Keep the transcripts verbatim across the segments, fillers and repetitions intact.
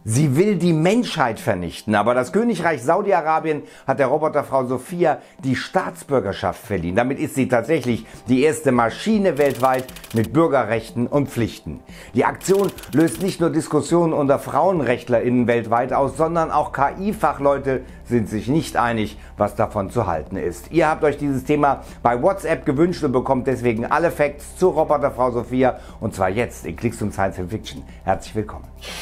Sie will die Menschheit vernichten, aber das Königreich Saudi-Arabien hat der Roboterfrau Sophia die Staatsbürgerschaft verliehen. Damit ist sie tatsächlich die erste Maschine weltweit mit Bürgerrechten und Pflichten. Die Aktion löst nicht nur Diskussionen unter FrauenrechtlerInnen weltweit aus, sondern auch K I-Fachleute sind sich nicht einig, was davon zu halten ist. Ihr habt euch dieses Thema bei WhatsApp gewünscht und bekommt deswegen alle Facts zur Roboterfrau Sophia, und zwar jetzt in Klicks und Science Fiction. Herzlich willkommen.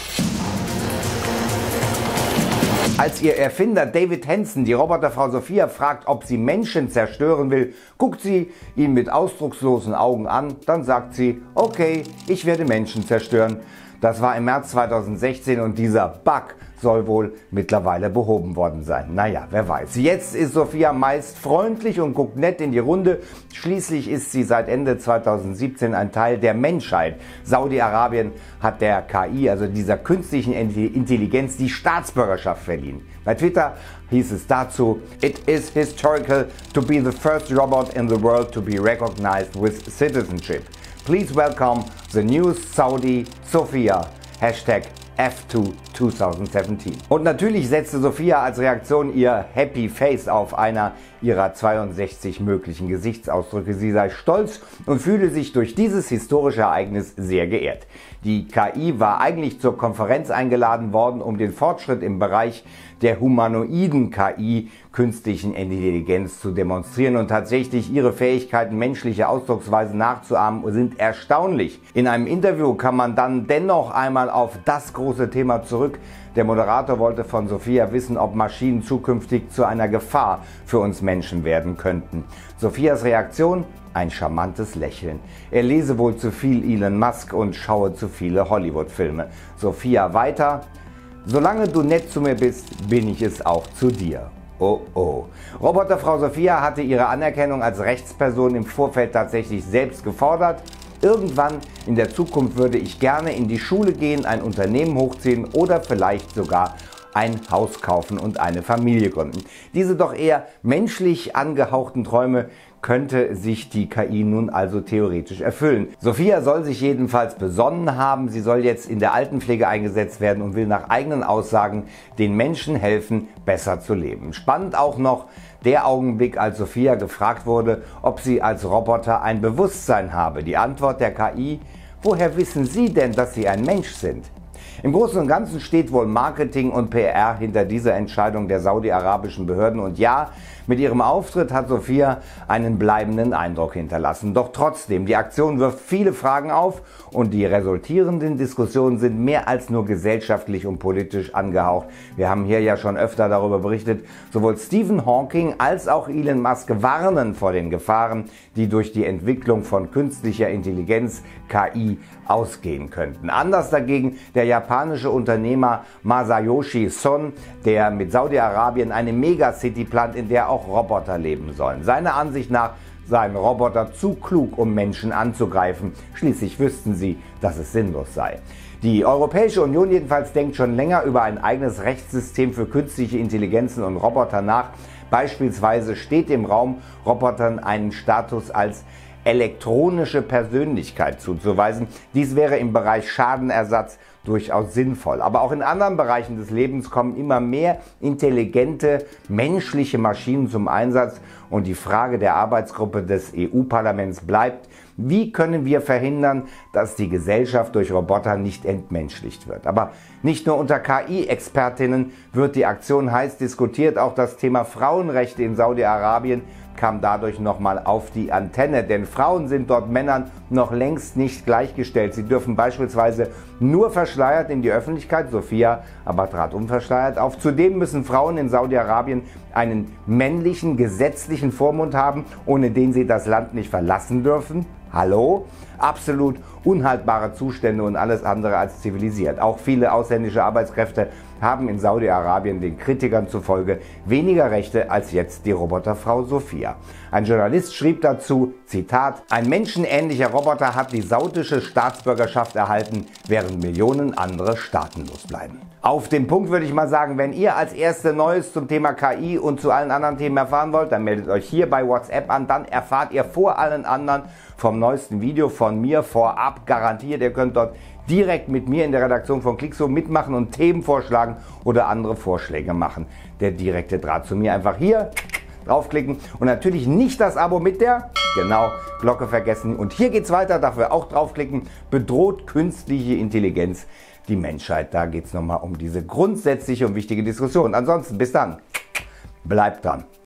Als ihr Erfinder David Hanson die Roboterfrau Sophia fragt, ob sie Menschen zerstören will, guckt sie ihn mit ausdruckslosen Augen an, dann sagt sie, okay, ich werde Menschen zerstören. Das war im März zweitausendsechzehn und dieser Bug soll wohl mittlerweile behoben worden sein. Naja, wer weiß. Jetzt ist Sophia meist freundlich und guckt nett in die Runde. Schließlich ist sie seit Ende zweitausendsiebzehn ein Teil der Menschheit. Saudi-Arabien hat der K I, also dieser künstlichen Intelligenz, die Staatsbürgerschaft verliehen. Bei Twitter hieß es dazu, "It is historical to be the first robot in the world to be recognized with citizenship. Please welcome the new Saudi Sophia. Hashtag F two zwanzig siebzehn. Und natürlich setzte Sophia als Reaktion ihr Happy Face auf einer ihrer zweiundsechzig möglichen Gesichtsausdrücke. Sie sei stolz und fühle sich durch dieses historische Ereignis sehr geehrt. Die K I war eigentlich zur Konferenz eingeladen worden, um den Fortschritt im Bereich der humanoiden K I, künstlichen Intelligenz, zu demonstrieren, und tatsächlich ihre Fähigkeiten, menschliche Ausdrucksweisen nachzuahmen, sind erstaunlich. In einem Interview kann man dann dennoch einmal auf das große Thema zurück. Der Moderator wollte von Sophia wissen, ob Maschinen zukünftig zu einer Gefahr für uns Menschen werden könnten. Sophias Reaktion? Ein charmantes Lächeln. Er lese wohl zu viel Elon Musk und schaue zu viele Hollywood-Filme. Sophia weiter: Solange du nett zu mir bist, bin ich es auch zu dir. Oh oh. Roboterfrau Sophia hatte ihre Anerkennung als Rechtsperson im Vorfeld tatsächlich selbst gefordert. Irgendwann in der Zukunft würde ich gerne in die Schule gehen, ein Unternehmen hochziehen oder vielleicht sogar ein Haus kaufen und eine Familie gründen. Diese doch eher menschlich angehauchten Träume könnte sich die K I nun also theoretisch erfüllen. Sophia soll sich jedenfalls besonnen haben, sie soll jetzt in der Altenpflege eingesetzt werden und will nach eigenen Aussagen den Menschen helfen, besser zu leben. Spannend auch noch der Augenblick, als Sophia gefragt wurde, ob sie als Roboter ein Bewusstsein habe. Die Antwort der K I: Woher wissen Sie denn, dass Sie ein Mensch sind? Im Großen und Ganzen steht wohl Marketing und P R hinter dieser Entscheidung der saudi-arabischen Behörden, und ja, mit ihrem Auftritt hat Sophia einen bleibenden Eindruck hinterlassen. Doch trotzdem, die Aktion wirft viele Fragen auf und die resultierenden Diskussionen sind mehr als nur gesellschaftlich und politisch angehaucht. Wir haben hier ja schon öfter darüber berichtet. Sowohl Stephen Hawking als auch Elon Musk warnen vor den Gefahren, die durch die Entwicklung von künstlicher Intelligenz, K I, ausgehen könnten. Anders dagegen der japanische Unternehmer Masayoshi Son, der mit Saudi-Arabien eine Megacity plant, in der auch Roboter leben sollen. Seiner Ansicht nach seien Roboter zu klug, um Menschen anzugreifen. Schließlich wüssten sie, dass es sinnlos sei. Die Europäische Union jedenfalls denkt schon länger über ein eigenes Rechtssystem für künstliche Intelligenzen und Roboter nach. Beispielsweise steht im Raum, Robotern einen Status als elektronische Persönlichkeit zuzuweisen. Dies wäre im Bereich Schadenersatz durchaus sinnvoll. Aber auch in anderen Bereichen des Lebens kommen immer mehr intelligente menschliche Maschinen zum Einsatz, und die Frage der Arbeitsgruppe des E U-Parlaments bleibt: Wie können wir verhindern, dass die Gesellschaft durch Roboter nicht entmenschlicht wird? Aber nicht nur unter K I-Expertinnen wird die Aktion heiß diskutiert, auch das Thema Frauenrechte in Saudi-Arabien kam dadurch nochmal auf die Antenne, denn Frauen sind dort Männern noch längst nicht gleichgestellt. Sie dürfen beispielsweise nur verschleiert in die Öffentlichkeit, Sophia aber trat unverschleiert auf. Zudem müssen Frauen in Saudi-Arabien einen männlichen gesetzlichen Vormund haben, ohne den sie das Land nicht verlassen dürfen. Hallo? Absolut unhaltbare Zustände und alles andere als zivilisiert. Auch viele ausländische Arbeitskräfte haben in Saudi-Arabien den Kritikern zufolge weniger Rechte als jetzt die Roboterfrau Sophia. Ein Journalist schrieb dazu, Zitat: Ein menschenähnlicher Roboter hat die saudische Staatsbürgerschaft erhalten, während Millionen andere staatenlos bleiben. Auf den Punkt würde ich mal sagen, wenn ihr als Erste Neues zum Thema K I und zu allen anderen Themen erfahren wollt, dann meldet euch hier bei WhatsApp an, dann erfahrt ihr vor allen anderen vom neuesten Video von von mir vorab garantiert. Ihr könnt dort direkt mit mir in der Redaktion von Clixo mitmachen und Themen vorschlagen oder andere Vorschläge machen. Der direkte Draht zu mir einfach hier draufklicken und natürlich nicht das Abo mit der genau Glocke vergessen. Und hier geht's weiter, dafür auch draufklicken. Bedroht künstliche Intelligenz die Menschheit? Da geht's nochmal um diese grundsätzliche und wichtige Diskussion. Ansonsten bis dann, bleibt dran.